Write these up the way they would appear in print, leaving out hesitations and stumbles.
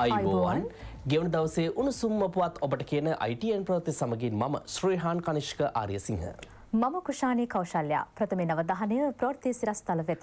අයිබෝවන් ගෙවන දවසේ උණුසුම්ම පුවත් ඔබට කියන ITN ප්‍රවෘත්ති සමගින් මම ශ්‍රීහාන් කනිෂ්ක ආර්යසිංහ. මම කුෂාණී කෞශල්‍යා. ප්‍රථම නවධානය ප්‍රවෘත්ති සිරස්තල වෙත.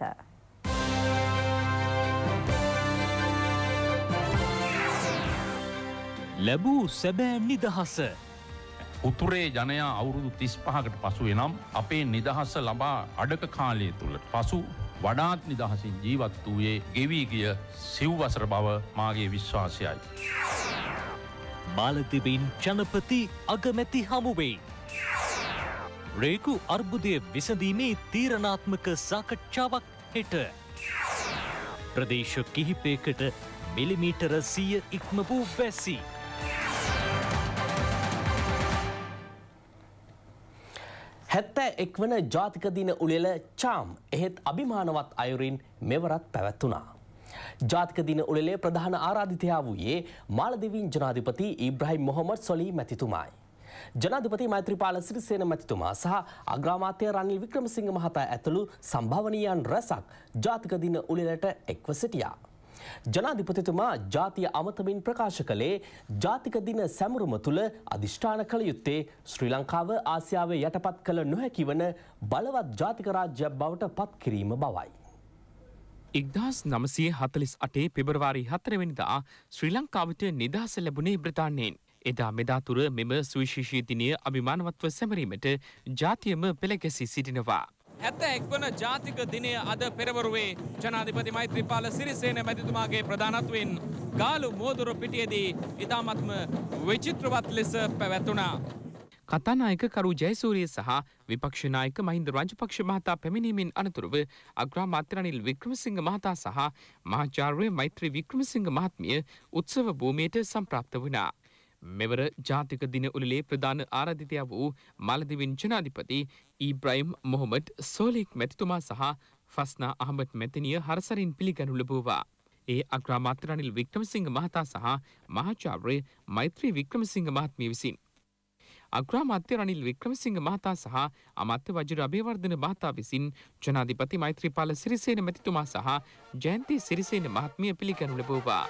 ලැබූ සැබෑ නිදහස. උතුරේ ජනයා අවුරුදු 35කට පසු එනම් අපේ නිදහස ලබා අඩක කාලය තුල පසු වඩාත් නිදහසින් ජීවත් වූයේ ගෙවී ගිය සිව්වසර බව මාගේ විශ්වාසයයි. මාලදිවින් ජනපති අගමැති හමුවේ. රේගු අර්බුදය විසඳීමේ තීරණාත්මක සාකච්ඡාවක් හෙට. ප්‍රදේශ කිහිපයකට මිලිමීටර 100 ඉක්ම වූ වැසි. හැත්තෑ එක්වන ජාතික දින උළෙල චාම් එහෙත් අභිමානවත් අයුරින් මෙවරත් පැවැත්වුණා. ජාතික දින උළෙලේ ප්‍රධාන ආරාධිතයා වූයේ මාලදිවින් ජනාධිපති ඉබ්‍රාහිම් මොහොමඩ් සොලී මැතිතුමායි. ජනාධිපති මෛත්‍රීපාල සිරිසේන මැතිතුමා සහ අග්‍රාමාත්‍ය රනිල් වික්‍රමසිංහ මහතා ඇතුළු සම්භාවනීයන් රැසක් ජාතික දින උළෙලට එක්ව සිටියා. ජනාධිපතිතුමා ජාතිය අමතමින් ප්‍රකාශ කළේ ජාතික දින සැමරුම තුළ අධිෂ්ඨාන කළ යුත්තේ ශ්‍රී ලංකාව ආසියාවේ යටපත් කළ නොහැකි වන බලවත් ජාතික රාජ්‍යයක් බවට පත් කිරීම බවයි. 1948 පෙබරවාරි 4 වෙනිදා ශ්‍රී ලංකාවට නිදහස ලැබුණේ බ්‍රිතාන්‍යයෙන්. එදා මෙදා තුර මෙම සුවිශේෂී දිනය අභිමානවත්ව සැමරීමට ජාතියම පෙළගැසී සිටිනවා. 71 වන ජාතික දිනය අද පෙරවරුවේ ජනාධිපති මෛත්‍රීපාල සිරිසේන මැතිතුමාගේ ප්‍රධානත්වයෙන් ගාලු මෝදුර පිටියේදී ඉතාමත්ම විචිත්‍රවත් ලෙස පැවැත්වුණා. කතානායක කරු ජයසූරිය සහ විපක්ෂ නායක මහින්ද රාජපක්ෂ මහතා පැමිණීමෙන් අනතුරුව අග්‍රාමාත්‍ය රනිල් වික්‍රමසිංහ මහතා සහ මහාචාර්ය මෛත්‍රී වික්‍රමසිංහ මහත්මිය උත්සව භූමියට සම්ප්‍රාප්ත වුණා. මෙවර ජාතික දින උළෙලේ ප්‍රධාන ආරාධිතයා වූ මාලදිවින් ජනාධිපති ඉබ්‍රාහිම් මොහොමඩ් සෝලික් මැතිතුමා සහ ෆස්නා අහමඩ් මැතිනිය හරසරින් පිළිගනු ලැබුවා. ඒ අග්‍රාමාත්‍ය රනිල් වික්‍රමසිංහ මහතා සහ මහාචාර්ය මෛත්‍රී වික්‍රමසිංහ මහත්මිය විසින් අග්‍රාමාත්‍ය රනිල් වික්‍රමසිංහ මහතා සහ අමාත්‍ය වජිර අබේවර්ධන මහතා විසින් ජනාධිපති මෛත්‍රීපාල සිරිසේන මැතිතුමා සහ ජයන්ති සිරිසේන මහත්මිය පිළිගනු ලැබුවා.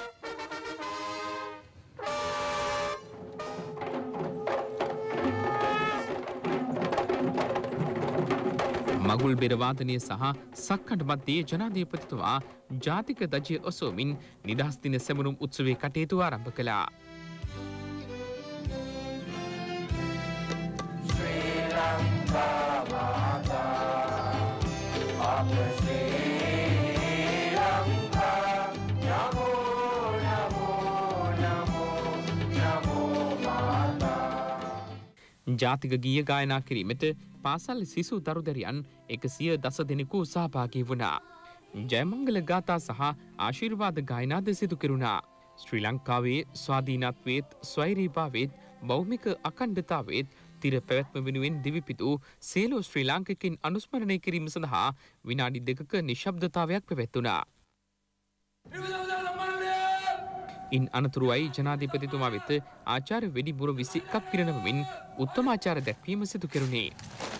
මගුල් බෙර වාදනය සහ සක්කඩ මැදේ ජනාධිපතිතුමා ජාතික ධජය ඔසවමින් නිදහස් දින සැමරුම් උත්සවයේ කටයුතු ආරම්භ කළා. ශ්‍රී ලංකා මාතා අප ශ්‍රී ලංකා නමෝ නමෝ නමෝ නමෝ මාතා. ජාතික ගීය ගායනා කිරීමට පාසල් සිසු දරුදරියන් 110 දෙනෙකු සහභාගී වුණා. ජයමංගල ගාථා සහ ආශිර්වාද ගායනාද සිදු කෙරුණා. ශ්‍රී ලංකාවේ ස්වාධීනත්වයේත් ස්වෛරීභාවයේත් භෞමික අඛණ්ඩතාවයේත් තිර පැවැත්ම වෙනුවෙන් දිවිපිතු සියලු ශ්‍රී ලාංකිකයින් අනුස්මරණය කිරීම සඳහා විනාඩි 2ක නිශ්ශබ්දතාවයක් පැවැත්වුණා. ඉන් අනතුරුවයි ජනාධිපතිතුමා වෙත ආචාර්ය වෙඩිමුර 21ක් පිරිනමමින් උත්තමාචාර දැක්වීම සිදු කෙරුණේ.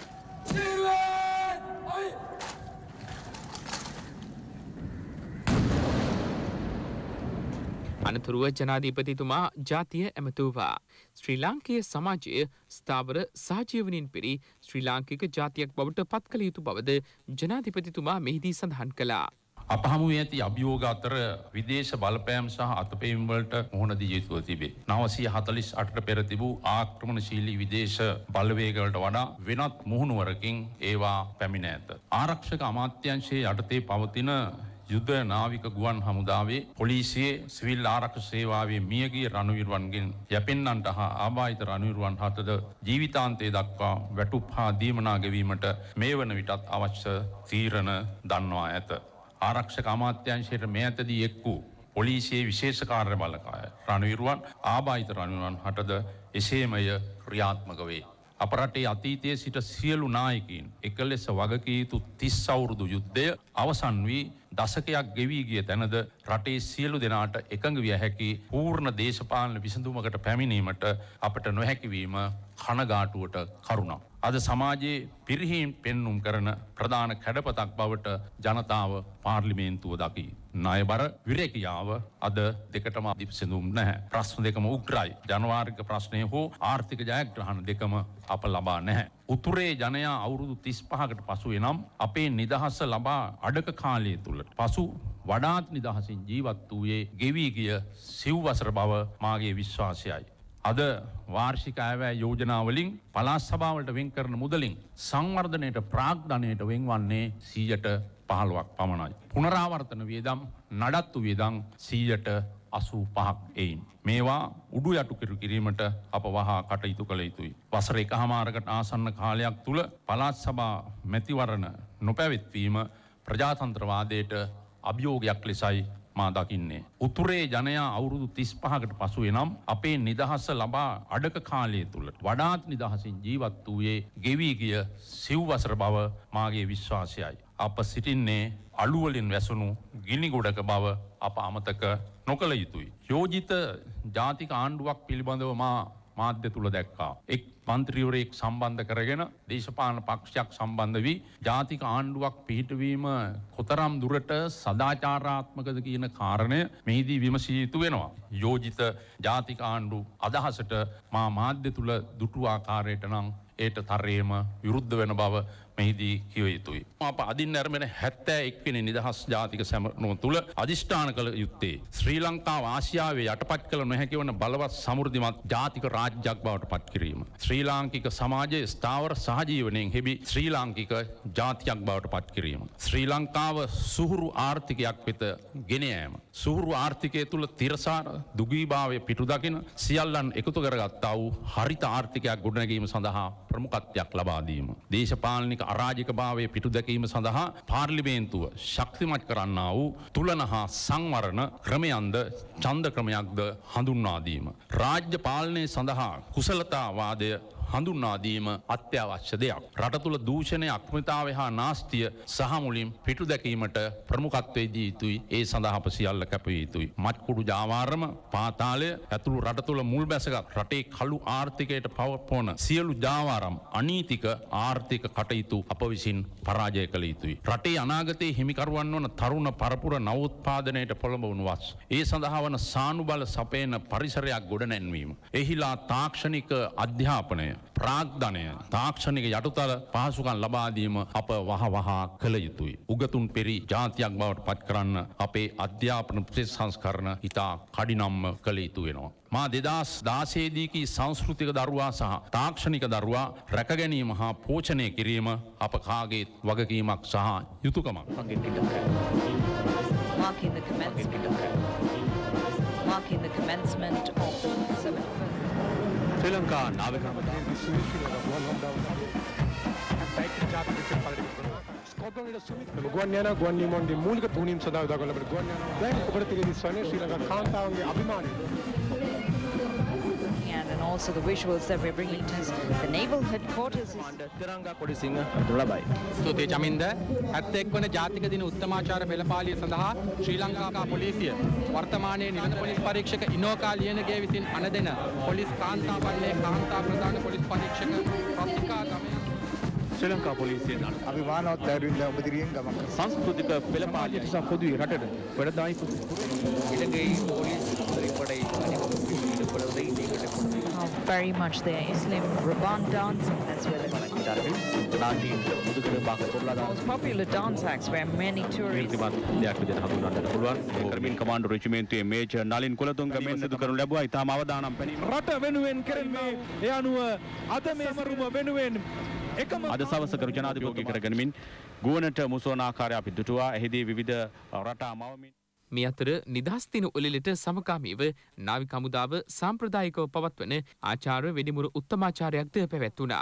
අනතුරුව ජනාධිපතිතුමා ජාතිය ඇමතුවා. ශ්‍රී ලාංකීය සමාජය ස්ථාවර සහජීවනින් පිරි ශ්‍රී ලාංකික ජාතියක් බවට පත් කළ යුතු බවද ජනාධිපතිතුමා මෙහිදී සඳහන් කළා. අප හමුවේ ඇති අභියෝග අතර විදේශ බලපෑම් සහ අතපෙවීම් වලට මුහුණ දී යුතුව තිබේ. 948ට පෙර තිබූ ආක්‍රමණශීලී විදේශ බලවේගවලට වඩා වෙනත් මුහුණුවරකින් ඒවා පැමිණ ඇත. ආරක්ෂක අමාත්‍යාංශයේ යටතේ පවතින යුද නාවික ගුවන් හමුදාවේ පොලිසියේ සිවිල් ආරක්ෂක සේවාවේ මියගිය රණවිරුවන්ගෙන් යැපෙන්නන්ට හා ආබාධිත රණවිරුවන් හතද ජීවිතාන්තය දක්වා වැටුප් හා දීමනා ගෙවීමට මේ වන විටත් අවශ්‍ය තීරණ දන්වා ඇත. ආරක්ෂක අමාත්‍යාංශයට මේ ඇතදී එක් වූ පොලිසියේ විශේෂ කාර්ය බලකාය රණවිරුවන් ආබාධිත රණවිරුවන් හටද එසේමය ක්‍රියාත්මක වේ. අප රටේ අතීතයේ සිට සියලු නායකයින් එක ලෙස වගකිය යුතු 30 අවුරුදු යුද්ධය අවසන් වී දශකයක් ගෙවී ගිය තැනද රටේ සියලු දෙනාට එකඟ විය හැකි පූර්ණ දේශපාලන විසඳුමකට පැමිණීමට අපට නොහැකිවීම කනගාටුවට කරුණක්. අද සමාජයේ පිරිහීම් පෙන්නුම් කරන ප්‍රධාන කැඩපතක් බවට ජනතාව පාර්ලිමේන්තුව දකි. ණයබර විරේකියාව අද දෙකටම විසඳුම් නැහැ. ප්‍රශ්න දෙකම උග්‍රයි. ජනවාර්ගික ප්‍රශ්නය හෝ ආර්ථික ජයග්‍රහණ දෙකම අප ලබා නැහැ. උතුරේ ජනයා අවුරුදු 35කට පසු එනම් අපේ නිදහස ලබා අඩක කාලය තුල පසු වඩාත් නිදහසින් ජීවත් වූයේ ගෙවී ගිය සිව්වසර බව මාගේ විශ්වාසයයි. අද වාර්ෂික අයවැය යෝජනා වලින් පළාත් සභාවලට වෙන් කරන මුදලින් සංවර්ධනයට ප්‍රාග්ධනයට වෙන්වන්නේ 15% පමණයි. පුනරාවර්තන වියදම් නඩත්තු වියදම් 85%ක් එයින්. මේවා උඩු යටු කිරීමට අප වහා කටයුතු කළ යුතුයි. වසර එකහමාරකට ආසන්න කාලයක් තුල පළාත් සභා මැතිවරණ නොපැවැත්වීම ප්‍රජාතන්ත්‍රවාදයට අභියෝගයක් ලෙසයි මා දකින්නේ. උතුරේ ජනයා අවුරුදු 35කට පසු එනම් අපේ නිදහස ලබා අඩක කාලය තුල වඩාත් නිදහසින් ජීවත් වූයේ ගෙවී ගිය සිව්වසර බව මාගේ විශ්වාසයයි. අප සිටින්නේ අලුවලින් වැසුණු ගිනි ගොඩක බව අප අමතක නොකළ යුතුයි. යෝජිත ජාතික ආණ්ඩුවක් පිළිබඳව මාධ්‍ය තුල දැක්කා. එක් මන්ත්‍රීවරයෙක් සම්බන්ධ කරගෙන දේශපාලන පක්ෂයක් සම්බන්ධ වී ජාතික ආණ්ඩුවක් පිහිටවීම කොතරම් දුරට සදාචාරාත්මකද කියන කාරණය මෙහිදී විමසිය යුතු වෙනවා. යෝජිත ජාතික ආණ්ඩු අදහසට මාධ්‍ය තුල දුටු ආකාරයට නම් ඒට තරයේම විරුද්ධ වෙන බව මෙහිදී කිව යුතුයි. අප අදින් නැරඹෙන 71 වෙනි නිදහස් ජාතික සැමරුම තුල අදිෂ්ඨාන කළ යුත්තේ ශ්‍රී ලංකාව ආසියාවේ යටපත් කළ නොහැකි වන බලවත් සමෘද්ධිමත් ජාතික රාජ්‍යයක් බවට පත් කිරීම. ශ්‍රී ලාංකික සමාජයේ ස්ථාවර සහජීවනයෙන් හෙබි ශ්‍රී ලාංකික ජාතියක් බවට පත් කිරීම. ශ්‍රී ලංකාව සුහුරු ආර්ථිකයක් වෙත ගෙන යාම. සුහුරු ආර්ථිකය තුල තිරසාර දුගීභාවය පිටු දකින සියල්ලන් එකතු කරගත්තා වූ හරිත ආර්ථිකයක් ගොඩනැගීම සඳහා ප්‍රමුඛත්වයක් ලබා දීම. දේශපාලනික අරාජික භාවය පිටු දැකීම සඳහා පාර්ලිමේන්තුව ශක්තිමත් කරන්නා වූ තුලන හා සංවරණ ක්‍රමයන්ද ඡන්ද ක්‍රමයක්ද හඳුන්වා දීම. රාජ්‍ය පාලනය සඳහා කුසලතාවාදය හඳුන්වා දීම අත්‍යවශ්‍ය දෙයක්. රට තුල දූෂණය, අක්‍රමිතාවය හා නාස්තිය සහ මුලින් පිටු දැකීමට ප්‍රමුඛත්වයේ දී යුතුයි. ඒ සඳහා අප සියල්ල කැප විය යුතුයි. මත්කුඩු ජාවාරම, පාතාලය ඇතුළු රට තුල මුල් බැසගත් රටේ කළු ආර්ථිකයට පවපොන සියලු ජාවාරම් අනීතික ආර්ථික කටයුතු අප විසින් පරාජය කළ යුතුයි. රටේ අනාගතයේ හිමිකරුවන් වන තරුණ පරපුර නවෝත්පාදනයට පොළඹවනු වස්. ඒ සඳහා වන සානුබල සපයන පරිසරයක් ගොඩනැන්වීම. එහිලා තාක්ෂණික අධ්‍යාපනය, ප්‍රාග්ධනය, තාක්ෂණික යටතල පහසුකම් ලබා දීම අප වහවහා කළ යුතුයි. උගතුන් පෙරි ජාතියක් බවට පත් කරන්න අපේ අධ්‍යාපන ප්‍රතිසංස්කරණ ඉතා කඩිනම්ම කළ යුතු වෙනවා. මා 2016 දී කී සංස්කෘතික දරුවා සහ තාක්ෂණික දරුවා රැක ගැනීම හා පෝෂණය කිරීම අප කාගේ වගකීමක් සහ යුතුයකමක්. Marking the commencement of the 7th ශ්‍රී ලංකා නාවික ගුවන් යානා ගුවන් නියමන්ගේ මූලික තුනීම් සඳහා උදා කරන ගුවන් යානා දැන් ඔබට තිරෙන්නේ ශ්‍රී ලංකා කාන්තාවගේ අභිමානය. and also the visuals that we're bringing to the naval headquarters is තිරංගා කොඩිසිංහ ලබයි. ස්තුතියි චමින්ද 71 වන ජාතික දින උත්තමාචාර පෙළපාලිය සඳහා ශ්‍රී ලංකා පොලිසිය වර්තමානයේ නිලධ පොලිස් පරීක්ෂක ඉනෝකා ලියනගේ විසින් අනදෙන පොලිස් කාන්තා පල්ලේ කාන්තා ප්‍රධාන පොලිස් පරීක්ෂක රතිකා ගමන ශ්‍රී ලංකා පොලිසියෙන් අභිමානවත් ඇරුවිල්ල ඔබදිරියෙන් ගමන් කරන සංස්කෘතික පෙළපාලිය නිසා පොදුවේ රටට වැඩදායක ඉලංගයි පොලිස් පරිපඩයි very much there. Islam Raban dancing as well as most popular dance acts where many tourists කරමින් කමාන්ඩෝ රෙජිමේන්තුවේ මේජර් නලින් කුලතුංග මෙන් සිදු කරනු ලැබුවා. ඉතාම අවදානම් පැනීම රට වෙනුවෙන් කෙරෙන්නේ ඒ අනුව අද මේ සමරුම වෙනුවෙන් එකම අද සවස කරු ජනාධිපති කරගනිමින් ගුවනට මුසෝන ආකාරය අපි දුටුවා. එහිදී විවිධ රටා මවමින් මේ අතර නිදහස් දින උළෙලට සමගාමීව නාවික හමුදාව සාම්ප්‍රදායිකව පවත්වන ආචාර්ය වෙඩිමුරු උත්තමාචාරයක්ද පැවැත්වුණා.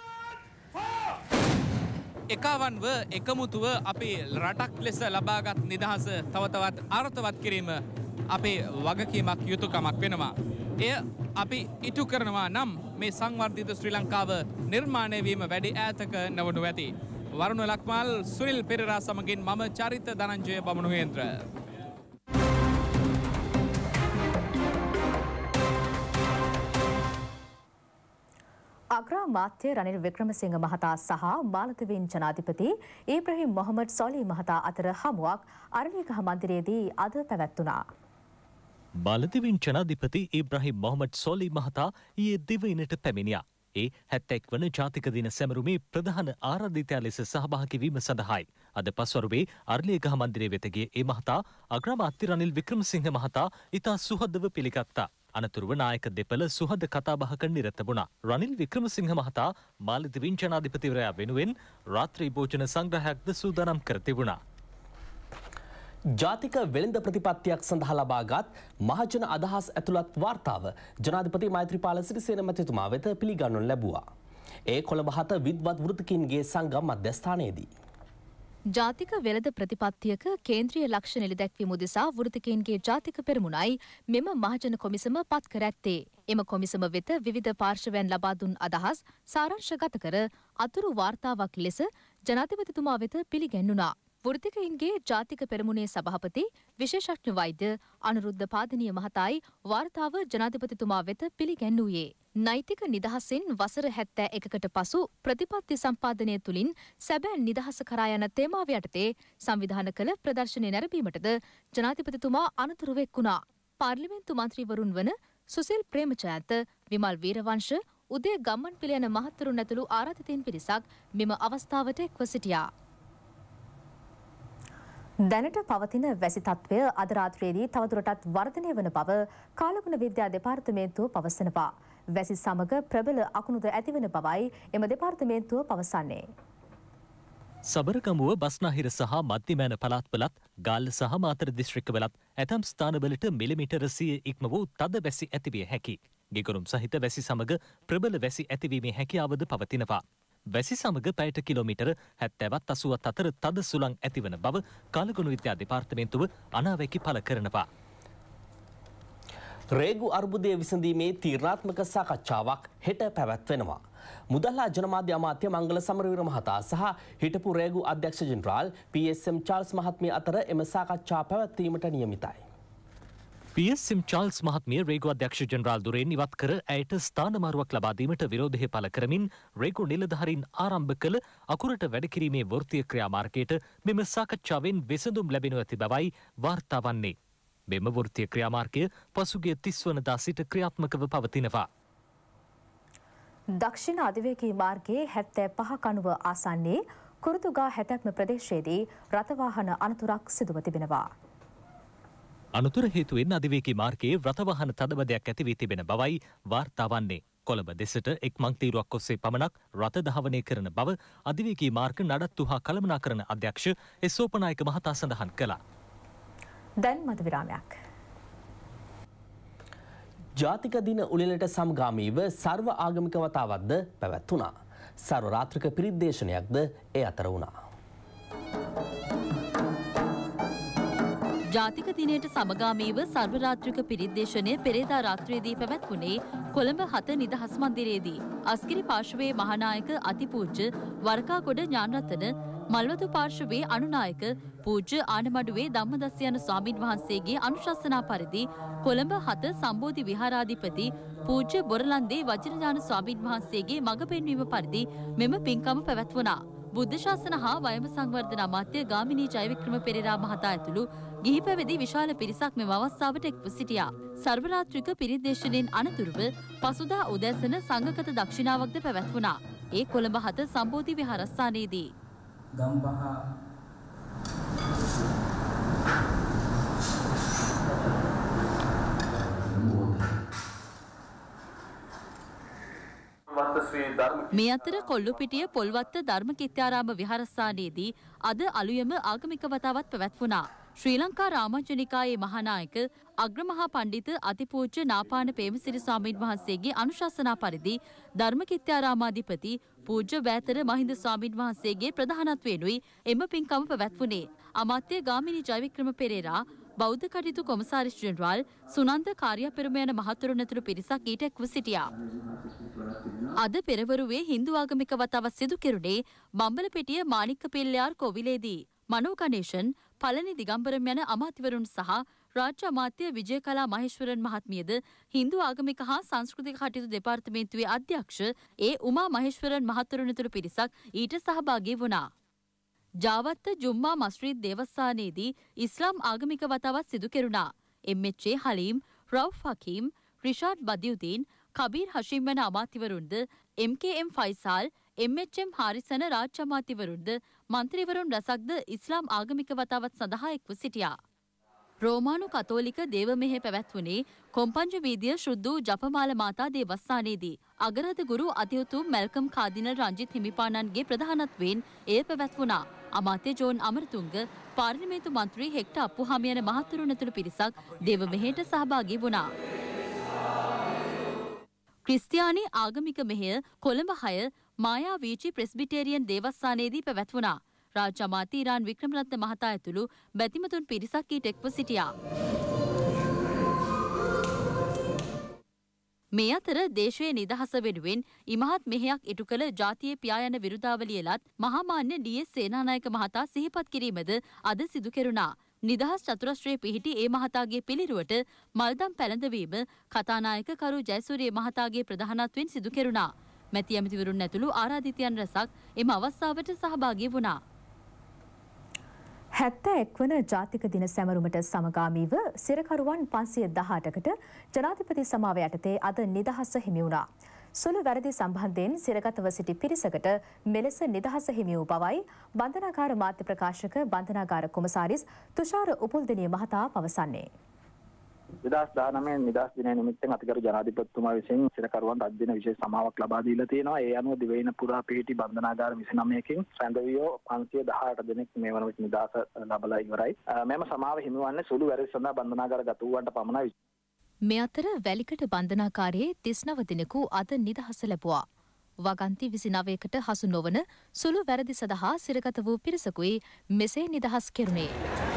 එකවන්ව එකමුතුව අපේ රටක් ලෙස ලබාගත් නිදහස තව තවත් අර්ථවත් කිරීම අපේ වගකීමක් යුතුයකමක් වෙනවා. එය අපි ඉටු කරනවා නම් මේ සංවර්ධිත ශ්‍රී ලංකාව නිර්මාණය වීම වැඩි ඈතක නොවනු ඇති. වරුණ ලක්මාල් සුනිල් පෙරේරා සමගින් මම චරිත ධනංජය බමුණුහේන්ද්‍ර. අග්‍රාමාත්‍ය රනිල් වික්‍රමසිංහ මහතා සහ මාලතීවින් ජනාධිපති ඊබ්‍රහීම් මොහමඩ් සොලී මහතා අතර හමුවක් අරලියගහ මන්දිරයේදී අද පැවැත්වුණා. මාලතීවින් ජනාධිපති ඊබ්‍රහීම් මොහමඩ් සොලී මහතා ඊයේ දිවයිනට පැමිණියා. ඒ 71 වන ජාතික දින සැමරුමේ ප්‍රධාන ආරාධිතයා ලෙස සහභාගී වීම සඳහායි අද පස්වරුවේ අරලියගහ මන්දිරයේ වෙත ගිය ඒ මහතා අග්‍රාමාත්‍ය රනිල් වික්‍රමසිංහ මහතා ඉතා සුහදව පිළිගත්තා. අනතුරුව නායක දෙපළ සුහද කතාබහක නිරත වුණා. රනිල් වික්‍රමසිංහ මහතා මාලදීවින් ජනාධිපතිවරයා වෙනුවෙන් රාත්‍රී භෝජන සංග්‍රහයක්ද සූදානම් කර තිබුණා. ජාතික වෙළඳ ප්‍රතිපත්තියක් සඳහා ලබාගත් මහජන අදහස් ඇතුළත් වාර්තාව ජනාධිපති මෛත්‍රීපාල සිරිසේන මැතිතුමා වෙත පිළිගන්වනු ලැබුවා. ඒ කොළඹ 7 විද්වත් වෘත්තිකින්ගේ සංගම් මධ්‍යස්ථානයේදී ජාතික වෙළඳ ප්‍රතිපත්තියක කේන්ද්‍රීය ලක්ෂ්‍ය නිලදැක්වීම උදෙසා වෘත්තිකයින්ගේ ජාතික පෙරමුණයි මෙම මහජන කොමිසම පත් කර ඇත්තේ. එම කොමිසම වෙත විවිධ පාර්ශවයන් ලබා දුන් අදහස් සාරාංශගත කර අතුරු වාර්තාවක් ලෙස ජනාධිපතිතුමා වෙත පිළිගැන්වුණා. වෘත්තිකයින්ගේ ජාතික පෙරමුණේ සභාපති විශේෂඥ වෛද්‍ය අනුරුද්ධ පාදනීය මහතායි වාර්තාව ජනාධිපතිතුමා වෙත පිළිගැන්වුවේ. නෛතික නිදහසින් වසර 71කට පසු ප්‍රතිපත්ති සම්පාදනය තුළින් සැබෑ නිදහස කරා යන තේමාව යටතේ සංවිධාන කළ ප්‍රදර්ශනය නැරඹීමටද ජනාධිපතිතුමා අනතුරු වෙක්වුණා. පාර්ලිමේන්තු මන්ත්‍රීවරුන් වන සුසිල් ප්‍රේමජයන්ත, විමල් වීරවංශ, උදය ගම්මන්පිල යන මහත්වරුන් ඇතුළු ආරාධිතයින් පිරිසක් මෙම අවස්ථාවට එක්ව සිටියා. දැනට පවතින වැසි තත්ත්වය අද රාත්‍රියේදී තවදුරටත් වර්ධනය වන බව කාලගුණ විද්‍යා දෙපාර්තමේන්තුව පවසනවා. වැසි සමග ප්‍රබල අකුණුද ඇතිවන බවයි එම දෙපාර්තමේන්තුව පවසන්නේ. සබරගමුව බස්නාහිර සහ මධ්‍යමෑන පළාත්වලත් ගාල්ල සහ මාතර දිස්ත්‍රික්කවලත් ඇතම් ස්ථානවලට මිලිමීටර 100 ඉක්ම වූ තද වැසි ඇතිවිය හැකි. ගිගුරුම් සහිත වැසි සමග ප්‍රබල වැසි ඇතිවීමේ හැකියාවද පවතිනවා. වැසි සමග පැයට කිලෝමීටර 70ත් 80ත් අතර තද සුළං ඇතිවන බව කාලගුණ විද්‍යා දෙපාර්තමේන්තුව අනාවැකි පළ කරනවා. රේගු අර්බුදය විසඳීමේ තීරණාත්මක සාකච්ඡාවක් හෙට පැවැත්වෙනවා. මුදල්ලා ජනමාධ්‍ය අමාත්‍ය මංගල සමරවීර මහතා සහ හිටපු රේගු අධ්‍යක්ෂ ජෙනරාල් PSM චාල්ස් මහත්මිය අතර එම සාකච්ඡා පැවැත්වීමට නියමිතයි. PSM චාල්ස් මහත්මිය රේගු අධ්‍යක්ෂ ජෙනරාල් දුරෙන් ඉවත් කර ඇයට ස්ථානමාරුවක් ලබා දීමට විරෝධය පළ කරමින් රේගු නිලධාරීන් ආරම්භ කළ අකුරට වැඩ කිරීමේ වෘත්තීය ක්‍රියාමාර්ගයට මෙම සාකච්ඡාවෙන් විසඳුම් ලැබෙනු ඇති බවයි වාර්තා වන්නේ. මෙම වෘත්තීය ක්‍රියාමාර්ගය පසුගිය 30 වනදා සිට ක්‍රියාත්මකව පවතිනවා. දක්ෂිණ අධිවේගී මාර්ගයේ 75 කණුව ආසන්නයේ කුරුතුගා හැතැප්ම ප්‍රදේශයේදී රථවාහන අනතුරක් සිදුව තිබෙනවා. අනතුර හේතුවෙන් අධිවේගී මාර්ගයේ රථවාහන තදබදයක් ඇති වී තිබෙන බවයි වාර්තා වන්නේ. කොළඹ දෙසට එක් මංතීරුවක් ඔස්සේ පමණක් රථ ධාවනය කරන බව අධිවේගී මාර්ග නඩත්තු හා කළමනාකරණ අධ්‍යක්ෂ එස් සෝපනායක මහතා සඳහන් කළා. දැන් මත විරාමයක්. ජාතික දින උළෙලට සමගාමීව සර්ව ආගමික වතාවක්ද පැවැත්වුණා. සර්ව රාත්‍රික පිරිද්දේශනයක්ද ඒ අතර වුණා. ජාතික දිනයට සමගාමීව සර්වරාත්‍රික පිරිද්දේශනය පෙරේදා රාත්‍රියේදී පැවැත්වුණේ කොළඹ 7 නිදහස් මන්දිරයේදී. අස්ගිරි පාර්ශවයේ මහානායක අතිපූජ්‍ය වරකාගොඩ ඥානරතන, මල්වතු පාර්ශවයේ අනුනායක පූජ්‍ය ආනමඩුවේ ධම්මදස්ස යන ස්වාමින් වහන්සේගේ අනුශාසනා පරිදි කොළඹ 7 සම්බෝධි විහාරාධිපති පූජ්‍ය බොරලන්දේ වජිරඥාන ස්වාමින් වහන්සේගේ මඟ පෙන්වීම පරිදි මෙම පින්කම පැවැත්වුණා. බුද්ධ ශාසන හා වයම සංවර්ධන අමාත්‍ය ගාමිණී ජයවික්‍රම පෙරේරා මහතා ඇතුළු ගිහි පැවිදි විශාල පිරිසක් මෙම අවස්ථාවට එක්ව සිටියා. සර්වරාත්‍රික පිරිද්දේශනයෙන් අනතුරුව පසුදා උදැසන සංඝගත දක්ෂිනාවක්ද පැවැත්වුණා. ඒ කොළඹ 7 සම්බෝධි විහාරස්ථානයේදී. මේ අතර කොල්ලුපිටිය පොල්වත්ත ධර්මකිත්‍යාරාම විහාරස්ථානයේදී අද අලුයම ආගමික වතාවත් පැවැත්වුණා. ශ්‍රී ලංකා රාමජනිකායේ මහානායක අග්‍රමහා පණ්ඩිත අතිපූජ්‍ය නාපාන පේමසිරි ස්වාමීන් වහන්සේගේ අනුශාසනා පරිදි ධර්මකිත්‍යාරාමාධිපති පූජ්‍ය වෑතර මහින්ද ස්වාමීන් වහන්සේගේ ප්‍රධානත්වයෙනුයි එම පින්කම පැවැත්වුණේ. අමාත්‍ය ගාමිණී ජයවික්‍රම පෙරේරා, බෞද්ධ කටයුතු කොමසාරිස් ජෙනරාල් සුනන්ද කාර්යපෙරම යන මහතුරුන් ඇතුළු පිරිසක් ඊට එක්ව සිටියා. අද පෙරවරුවේ හින්දු ආගමික වතාවක් සිදු කෙරුණේ බම්බලපිටිය මාණික්කපිල්ලයාර් කොවිලේදී. මනෝ ගණේෂන්, පළනි දිගම්බරම් යන අමාත්‍යවරුන් සහ රාජ්‍ය අමාත්‍ය විජයකලා මහේශ්වරන් මහත්මියද හින්දු ආගමික හා සංස්කෘතික කටයුතු දෙපාර්තමේන්තුවේ අධ්‍යක්ෂ උමා මහේශ්වරන් මහතුරුන් ඇතුළු පිරිසක් ඊට සහභාගී වුණා. ජාවත්ත ජුම්මා මස්ජිද් දේවස්ථානයේදී ඉස්ලාම් ආගමික වතාවක් සිදු කෙරුණා. එම්.එච්.ඒ. හලීම්, රවුෆ් හකීම්, රිෂාඩ් බදියුදීන්, කබීර් හෂීම් යන අමාත්‍යවරුන්ද, එම්.කේ.එම්. ෆයිසාල්, එම්.එච්.එම්. හාරිසන රාජ්‍ය අමාත්‍යවරුන්ද, මන්ත්‍රීවරුන් රැසක්ද ඉස්ලාම් ආගමික වතාවත් සඳහා එක්ව සිටියා. රෝමානු කතෝලික දේවමෙහෙ පැවැත්වුණේ කොම්පංජ වීදිය ශුද්ධ ජපමාල මාතා දේවස්ථානයේදී. අගරාධ ගුරු අධිඋතුම් මැල්කම් කාදිනල් රංජිත් හිමිපාණන්ගේ ප්‍රධානත්වයෙන් එය පැවැත්වුණා. අමාත්‍ය ජෝන් අමරතුංග, පාර්ලිමේන්තු මන්ත්‍රී හෙක්ටර් අප්පුහාමි යන මහතුරුන් ඇතුළු පිරිසක් දේවමෙහෙට සහභාගී වුණා. ක්‍රිස්තියානි ආගමික මෙහෙය කොළඹ 6 මායා වීචි ප්‍රෙස්බිටේරියන් දේවස්ථානයේදී පැවැත්වුණා. රාජ්‍ය අමාත්‍ය ඉරාන් වික්‍රමරත්න මහතා ඇතුළු බැතිමතුන් පිරිසක් ඊට එක්ව සිටියා. මේ අතර දේශයේ නිදහස වෙනුවෙන් ඉමහත් මෙහෙයක් ඉටු කළ ජාතියේ පියා යන විරුදාවලියලත් මහාමාන්‍ය ඩී.එස්. සේනානායක මහතා සිහිපත් කිරීමද අද සිදු කෙරුණා. නිදහස් චතුරස්‍රයේ පිහිටි ඒ මහතාගේ පිළිරුවට මල්දම් පැළඳවීම කතානායක කරු ජයසූරිය මහතාගේ ප්‍රධානත්වයෙන් සිදු කෙරුණා. මැති ඇමතිවරුන් ඇතුළු ආරාධිතයන් රැසක් එම අවස්ථාවට සහභාගී වුණා. 71 වන ජාතික දින සැමරුමට සමගාමීව සිරකරුවන් 518කට ජනාධිපති සමාව යටතේ අද නිදහස හිමි වුණා. සුළු වැරදි සම්බන්ධයෙන් සිරගතව සිටි පිරිසකට මෙලෙස නිදහස හිමි වූ බවයි බන්ධනාගාර මාධ්‍ය ප්‍රකාශක බන්ධනාගාර කොමසාරිස් තුෂාර උපුල්දෙනිය මහතා පවසන්නේ. 2019 නිදහස් දිනය නිමිත්තෙන් අතිගරු ජනාධිපතිතුමා විසින් සිරකරුවන් රජ දින විශේෂ සමාවක් ලබා දීලා තියෙනවා. ඒ අනුව දිවයින පුරා පිහිටි බන්ධනාගාර 29කින් රැඳවියෝ 518 දෙනෙක් මේ වන විට නිදහස ලබලා ඉවරයි. මෙම සමාව හිමිවන්නේ සුළු වැරදි සඳහා බන්ධනාගාර ගත වූවන්ට පමණයි. මේ අතර වැලිකඩ බන්ධනාකාරයේ 39 දෙනෙකු අද නිදහස ලැබුවා. වගන්ති 29කට හසු නොවන සුළු වැරදි සඳහා සිරගත වූ පිරිසකුයි මෙසේ නිදහස් කෙරුණේ.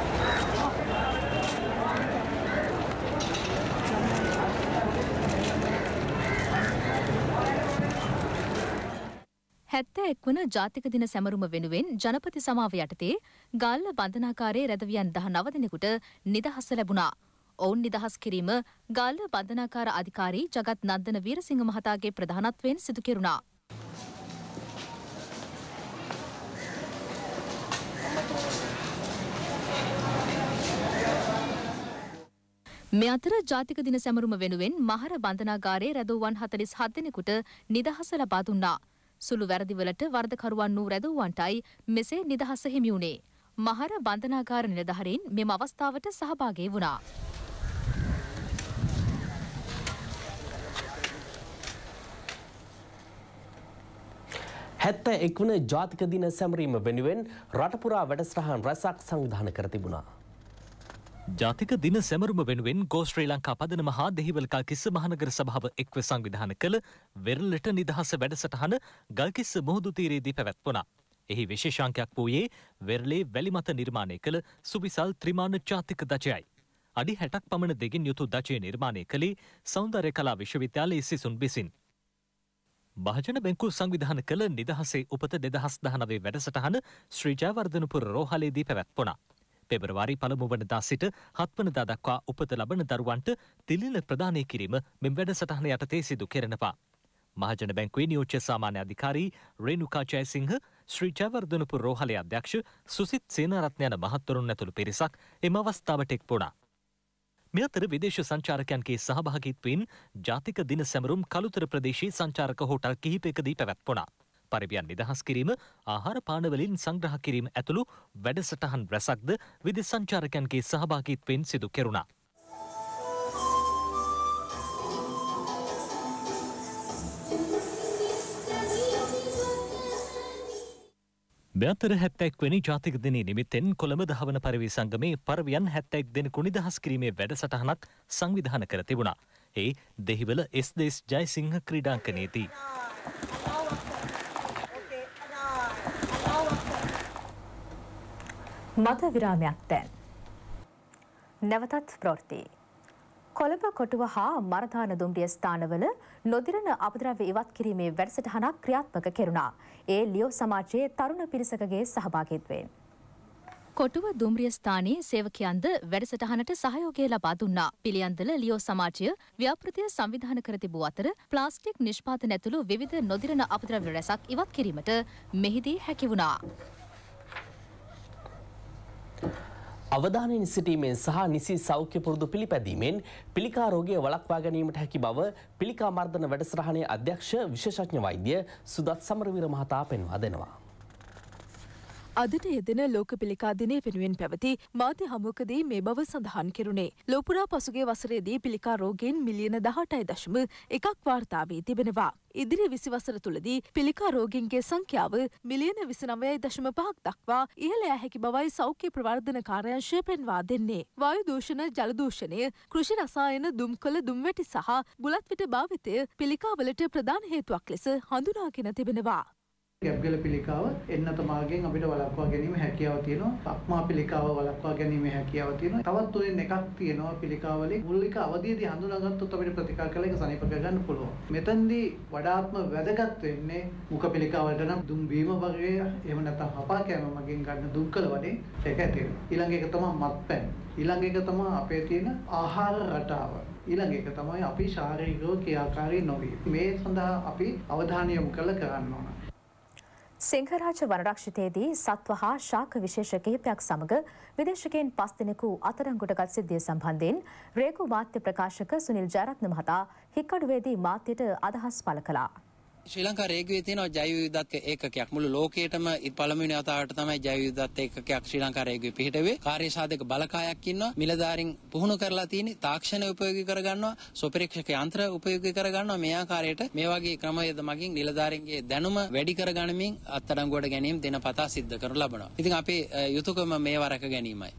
වන ජාතික දින සැමරුම වෙනුවෙන් ජනපති සමාව යටතේ ගාල්ල බන්ධනාකාරයේ රැදවියන් 19 දෙනෙකුට නිදහස ලැබුණා. ඔවුන් නිදහස් කිරීම ගාල්ල බන්ධනාකාර අධිකාරී ජගත් නන්දන වීරසිංහ මහතාගේ ප්‍රධානත්වයෙන් සිදු කෙරුණා. මේ අතර ජාතික දින සැමරුම වෙනුවෙන් මහර බන්ධනාගාරයේ රැඳවුවන් 47 දෙනෙකුට නිදහස ලබා දුන්නා. සුළු වැරදිවලට වරදකරුවන් වූ රැඳවුවන්ටයි මෙසේ නිදහස හිමි වුණේ. මහර බන්ධනාගාර නිලධාරීන් මෙම අවස්ථාවට සහභාගී වුණා. හැත්ත එක්වන ජාතික දින සැමරීම වෙනුවෙන් රටපුරා වැඩසටහන් රැසක් සංවිධානය කර තිබුණා. ජාතික දින සැමරුම වෙනුවෙන් ගෝ ශ්‍රී ලංකා පදනම හා දෙහිවල ගල්කිස්ස මහනගර සභාව එක්ව සංවිධානය කළ වෙරළට නිදහස වැඩසටහන ගල්කිස්ස මුහුදු තීරයේදී පැවැත්වුණා. එහි විශේෂාංකයක් වූයේ වෙරළේ වැලි මත නිර්මාණය කළ සුවිසල් ත්‍රිමාණ ජාතික දජයයි. අඩි 60ක් පමණ දෙකින් යුතු දජය නිර්මාණය කළේ සෞන්දර්ය කලා විශ්වවිද්‍යාලයේ සිසුන් විසින්. මහජන බැංකුව සංවිධාන කළ නිදහසේ උපත 2019 වැඩසටහන ශ්‍රී ජයවර්ධනපුර රෝහලේදී පැවැත්වුණා. පෙබරවාරි පළමු වනදා සිට 7 වනදා දක්වා උපත ලබන දරුවන්ට තිලින ප්‍රදානය කිරීම මෙම වැඩසටහන යටතේ සිදු කෙරෙනවා. මහජන බැංකුවේ නියෝජ්‍ය සාමාන්‍ය අධිකාරී රේණුකා ජයසිංහ, ශ්‍රී ජයවර්ධනපුර රෝහලේ අධ්‍යක්ෂ සුසිත් සේනාරත්න යන මහත්වරුන් ඇතුළු පිරිසක් එම අවස්ථාවට එක් වුණා. මේ අතර විදේශ සංචාරකයන්ගේ සහභාගීත්වයෙන් ජාතික දින සැමරුම් කළුතර ප්‍රදේශයේ සංචාරක හෝටල් කිහිපයකදී පැවැත්වුණා. පරිවියන් නිදහස් කිරීම, ආහාර පාන වලින් සංග්‍රහ කිරීම ඇතුළු වැඩසටහන් රැසක්ද විදේශ සංචාරකයන්ගේ සහභාගීත්වයෙන් සිදු කෙරුණා. මෙතර 71 වෙනි ජාතික දිනයේ නිමිත්තෙන් කොළඹ දහවන පරිවි සංගමේ පරිවියන් 71 දෙනෙකු නිදහස් කිරීමේ වැඩසටහනක් සංවිධානය කර තිබුණා. ඒ දෙහිවල එස්.දේස් ජයසිංහ ක්‍රීඩාංගණයේදී. මත විරාමයක් දැන්. නැවතත් ප්‍රවෘත්ති. කොළඹ කොටුව හා මරදාන දුම්රිය ස්ථානවල නොදිරන අපද්‍රව්‍ය ඉවත් කිරීමේ වැඩසටහනක් ක්‍රියාත්මක කෙරුණා. ඒ ලියෝ සමාජයේ තරුණ පිරිසකගේ සහභාගීත්වයෙන්. කොටුව දුම්රිය ස්ථානයේ සේවකයන්ද වැඩසටහනට සහයෝගය ලබා දුන්නා. පිළියන්දල ලියෝ සමාජය ව්‍යාපෘතිය සංවිධානය කර තිබූ අතර ප්ලාස්ටික් නිෂ්පාදන ඇතුළු විවිධ නොදිරන අපද්‍රව්‍ය රැසක් ඉවත් කිරීමට මෙහිදී හැකි වුණා. අවධානයෙන් සිටීමෙන් සහ නිසි සෞඛ්‍ය පුරුදු පිළිපැදීමෙන් පිළිකා රෝගය වළක්වා ගැනීමට හැකි බව පිළිකා මර්දන වැඩසටහනේ අධ්‍යක්ෂ විශේෂඥ වෛද්‍ය සුදත් සමරවීර මහතා පෙන්වා දෙනවා. අදට යෙදෙන ලෝක පිළිකා දිනය වෙනුවෙන් පැවති මාධ්‍ය හමුවකදී මේ බව සඳහන් කෙරුණේ. ලෝපුරා පසුගිය වසරේදී පිළිකා රෝගයෙන් මිලියන 18.1ක් වාර්තා වී තිබෙනවා. ඉදිරි 20 වසර තුලදී පිළිකා රෝගීන්ගේ සංඛ්‍යාව මිලියන 29.5ක් දක්වා ඉහළ යා හැකි බවයි සෞඛ්‍ය ප්‍රවර්ධන කාර්යාංශය පෙන්වා දෙන්නේ. වායු දූෂණ, ජල දූෂණය, කෘෂි රසායන, දුම්කොළ, දුම්වැටි සහ බුලත් විට භාවිතය පිළිකාවලට ප්‍රධාන හේතුවක් ලෙස හඳුනාගෙන තිබෙනවා. ගැබ්ගල පිළිකාව එන්නත මාර්ගයෙන් අපිට වළක්වා ගැනීම හැකියාව තියෙනවා. අක්මා පිළිකාව වළක්වා ගැනීම හැකියාව තියෙනවා. තවත් තුනෙන් එකක් තියෙනවා පිළිකාවලේ මූලික අවධියේදී හඳුනාගත්තොත් අපිට ප්‍රතිකාර කළ එක සනීප කරගන්න පුළුවන්. මෙතෙන්දී වඩාත්ම වැදගත් වෙන්නේ මුඛ පිළිකාවලට නම් දුම් බීම වගේ එහෙම නැත්නම් හපා කෑම මගින් ගන්න දුම්කල වලින් ඒක ඇති වෙනවා. ඊළඟ එක තමයි මත්පැන්. ඊළඟ එක තමයි අපේ තියෙන ආහාර රටාව. ඊළඟ එක තමයි අපි ශාරීරිකව ක්‍රියාකාරී නොවීම. මේ සඳහා අපි අවධානය යොමු කරන්න ඕන. සිංහරාජ වනරක්ෂිතයේදී සත්ව හා ශාක විශේෂ කිහිපයක් සමග විදේශිකයන් 5 දෙනෙකු අත්අඩංගුවටගත් සිද්ධිය සම්බන්ධයෙන් රේගු මාධ්‍ය ප්‍රකාශක සුනිල් ජයරත්න මහතා හික්කඩුවේදී මාධ්‍යට අදහස් පළ කළා. ශ්‍රී ලංකා රේගුවේ තියෙනවා ජෛව විවිධත්ව ඒකකයක්. මුළු ලෝකයේටම පළමුවෙනි වතාවට තමයි ජෛව විවිධත්ව ඒකකයක් ශ්‍රී ලංකා රේගුවේ පිහිටුවේ. කාර්ය සාධක බලකායක් ඉන්නවා. මිලදාරින් පුහුණු කරලා තියෙන්නේ තාක්ෂණය උපයෝගී කරගන්නවා, සොපරීක්ෂක යන්ත්‍ර උපයෝගී කරගන්නවා. මේ ආකාරයට මේ වගේ ක්‍රමවේද මගින් නිලධාරීන්ගේ දැනුම වැඩි කරගනිමින් අත්අඩංගුවට ගැනීම දිනපතා සිද්ධ කරනු ලබනවා. ඉතින් අපේ යුතුයකම මේවා රැක ගැනීමයි.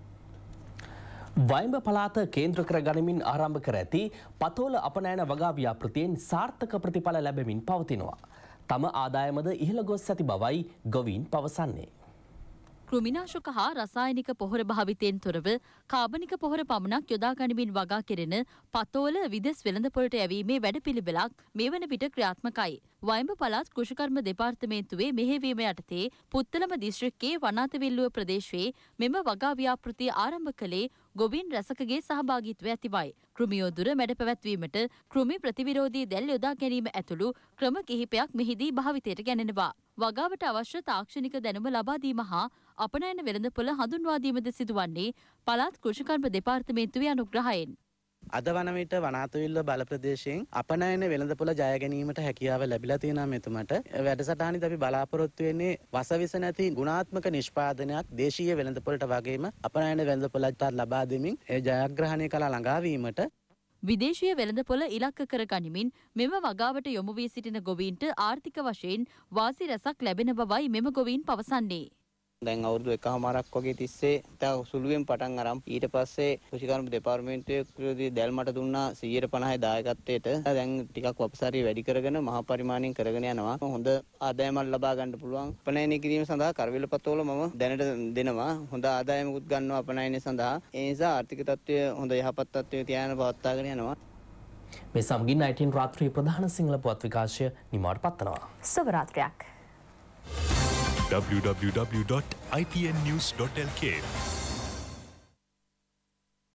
වයඹ පළාත කේන්ද්‍ර කර ගනිමින් ආරම්භ කර ඇති පතෝල අපනයන වගා ව්‍යාපෘතියෙන් සාර්ථක ප්‍රතිඵල ලැබෙමින් පවතිනවා. තම ආදායමද ඉහළ ගොස් ඇති බවයි ගොවීන් පවසන්නේ. කෘමිනාශක හා රසායනික පොහොර භාවිතයෙන් තොරව කාබනික පොහොර පමණක් යොදා ගනිමින් වගා කෙරෙන පතෝල විදෙස් වෙළඳපොළට යැවීමේ වැඩපිළිවෙලක් මේ වන විට ක්‍රියාත්මකයි. වයඹ පළාත් කෘෂිකර්ම දෙපාර්තමේන්තුවේ මෙහෙයවීම යටතේ පුත්තලම දිස්ත්‍රික්කයේ වනාතවිල්ලුව ප්‍රදේශයේ මෙම වගා ව්‍යාපෘතිය ආරම්භ කළේ ගොවීන් රැසකගේ සහභාගීත්වය ඇතිවයි. කෘමියෝදුර මැඩ පැවැත්වීමට කෘමි ප්‍රතිවිරෝධී දැල් යොදා ගැනීම ඇතුළු ක්‍රම කිහිපයක් මෙහිදී භාවිතයට ගැනෙනවා. වගාවට අවශ්‍ය තාක්ෂණික දැනුම ලබා දීම හා අපනයන වෙළඳපොළ හඳුන්වා දීමද සිදුවන්නේ පළාත් කෘෂිකර්ම දෙපාර්තමේන්තුවේ අනුග්‍රහයෙන්. අද වන විට වනාතවිල්ල බල ප්‍රදේශයෙන් අපනයන වෙළඳපොළ ජය ගැනීමට හැකියාව ලැබිලා තියෙනවා මෙතුමට. වැඩසටහනේදී අපි බලාපොරොත්තු වෙන්නේ වසවිස නැති ගුණාත්මක නිෂ්පාදනයක් දේශීය වෙළඳපොළට වගේම අපනයන වෙළඳපොළට ලබා දෙමින් ඒ ජයග්‍රහණය කළ ළඟා වීමට විදේශීය වෙළඳපොළ ඉලක්ක කර ගනිමින් මෙම වගාවට යොමු වී සිටින ගොවීන්ට ආර්ථික වශයෙන් වාසි රැසක් ලැබෙන බවයි මෙම ගොවීන් පවසන්නේ. දැන් අවුරුදු 1කමාරක් වගේ තිස්සේ තා සුළුවෙන් පටන් අරන් ඊට පස්සේ කෘෂිකර්ම දෙපාර්තමේන්තුවේ දැල් මට දුන්නා 150 දායකත්වයට. දැන් ටිකක් වපසාරිය වැඩි කරගෙන මහා පරිමාණයෙන් කරගෙන යනවා. හොඳ ආදායමක් ලබා ගන්න පුළුවන්. අපනයනය කිරීම සඳහා කරවිල පතෝල මම දැනට දෙනවා. හොඳ ආදායමකුත් ගන්නවා අපනයනය සඳහා. ඒ නිසා ආර්ථික තත්ත්වය හොඳ යහපත් තත්ත්වයක තියාගෙන පවත්වාගෙන යනවා. මේ සමගින් 19 රාත්‍රී ප්‍රධාන සිංහල පුවත් විකාශය නිමාවට පත්වනවා. සුබ රාත්‍රියක්. www.itnnews.lk